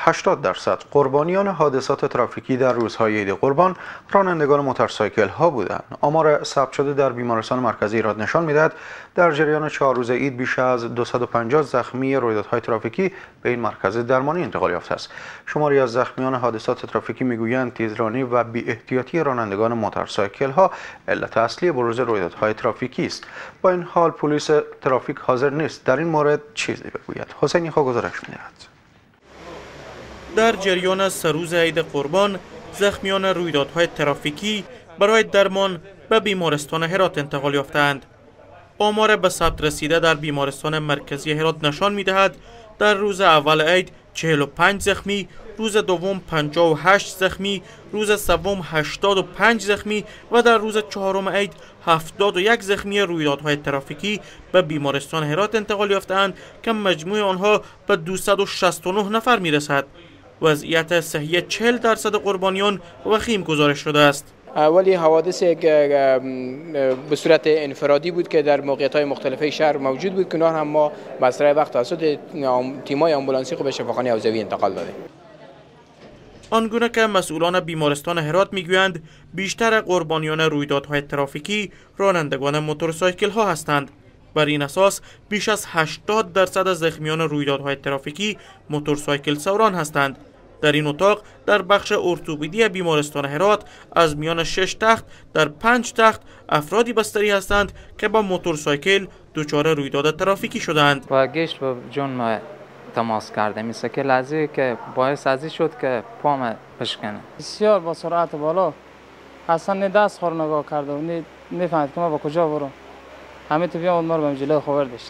80% قربانیان حادثات ترافیکی در روزهای عید قربان رانندگان موتورسایکل ها بودند. آمار ثبت شده در بیمارستان مرکزی ایراد نشان می‌دهد در جریان 4 روز عید بیش از 250 زخمی رویدادهای ترافیکی به این مرکز درمانی انتقال یافته است. شماری از زخمیان حادثات ترافیکی میگویند تیزرانی و بی‌احتیاطی رانندگان موتورسایکل ها علت اصلی بروز رویدادهای ترافیکی است. با این حال پلیس ترافیک حاضر نیست در این مورد چیزی بگوید. حسینی خو گزارش می‌دهد. در جریان 3 روز عید قربان زخمیان رویدادهای ترافیکی برای درمان به بیمارستان هرات انتقال یافتند. آمار به ثبت رسیده در بیمارستان مرکزی هرات نشان می‌دهد در روز اول عید 45 زخمی، روز دوم 58 زخمی، سوم 85 زخمی و در روز چهارم عید 71 زخمی رویدادهای ترافیکی به بیمارستان هرات انتقال یافتند که مجموع آنها به 269 نفر میرسد. وضعیت صحی 40% قربانیان وخیم گزارش شده است. ولی حوادث به صورت انفرادی بود که در موقعیت‌های مختلف شهر موجود بود که هم ما بسرعه وقت توسط تیم‌های آمبولانسی به شفاخانه حوزوی انتقال دادیم. آنگونه که مسئولان بیمارستان هرات میگویند بیشتر قربانیان رویدادهای ترافیکی رانندگان موتورسایکل ها هستند. بر این اساس بیش از 80% از زخمیان رویدادهای ترافیکی موتورسایکل سواران هستند. در این اتاق در بخش ارتوپدی بیمارستان هرات از میان 6 تخت در 5 تخت افرادی بستری هستند که با موتورسایکل دچار رویداد ترافیکی شدند. با گشت با جون ما تماس کردم، مثل که لحظه که باعث ازی شد که پام بشکنه. بسیار با سرعت بالا اصلا دست خور نگاه کرده و نفهمید که ما با کجا برم. همه تو بیام ما رو به جلوی خبر داشت.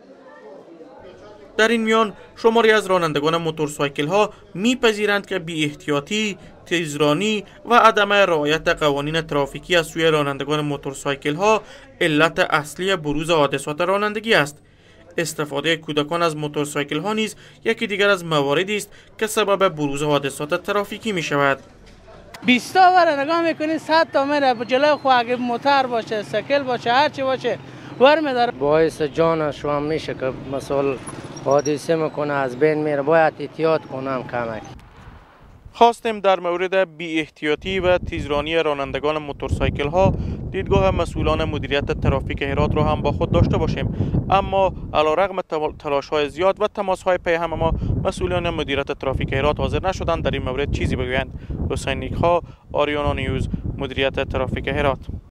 در این میان شماری از رانندگان موتورسایکل ها میپذیرند که بی احتیاطی، تیزرانی و عدم رعایت قوانین ترافیکی از سوی رانندگان موتورسایکل ها علت اصلی بروز حادثات رانندگی است. استفاده کودکان از موتورسایکل ها نیز یکی دیگر از مواردی است که سبب بروز حادثات ترافیکی می شود. 20 تا ور نگاه میکنید 100 تا میره جلوی خو، اگه موتور باشه، سایکل باشه، هر چی باشه ور میداره. باعث جانش هم میشه که مثلا حادثه میکنه، از بین میره. باید احتیاط کنم کمک. خواستیم در مورد بی احتیاطی و تیزرانی رانندگان موتورسایکل ها دیدگاه مسئولان مدیریت ترافیک هرات را هم با خود داشته باشیم، اما علیرغم تلاش های زیاد و تماس های پیهم ما مسئولان مدیریت ترافیک هرات حاضر نشدند در این مورد چیزی بگویند. حسین نیک‌خوا، آریانا نیوز، مدیریت ترافیک هرات.